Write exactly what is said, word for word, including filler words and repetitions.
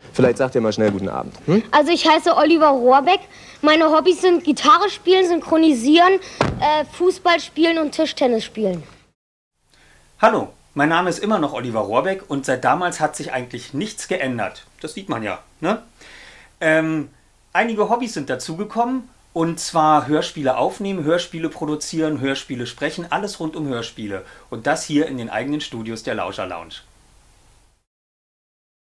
Vielleicht sagt ihr mal schnell guten Abend. Hm? Also ich heiße Oliver Rohrbeck. Meine Hobbys sind Gitarre spielen, Synchronisieren, äh, Fußball spielen und Tischtennis spielen. Hallo, mein Name ist immer noch Oliver Rohrbeck und seit damals hat sich eigentlich nichts geändert. Das sieht man ja, ne? Ähm, einige Hobbys sind dazugekommen, und zwar Hörspiele aufnehmen, Hörspiele produzieren, Hörspiele sprechen, alles rund um Hörspiele. Und das hier in den eigenen Studios der Lauscher Lounge.